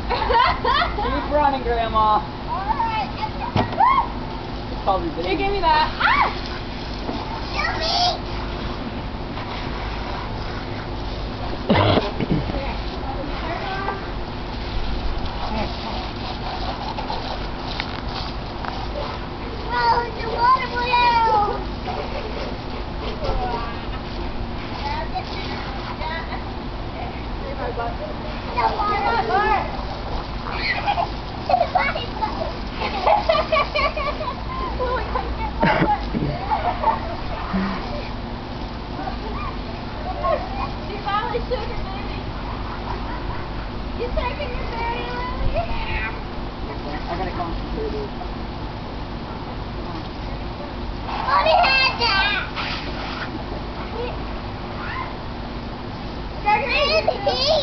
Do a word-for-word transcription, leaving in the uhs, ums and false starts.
Keep running, Grandma. Alright. It's probably big. Here, give me that. Ah! Oh, the water balloon! The water balloon! She finally took her, baby. You taking your baby, Lily? I gotta concentrate it. Mommy had that! There's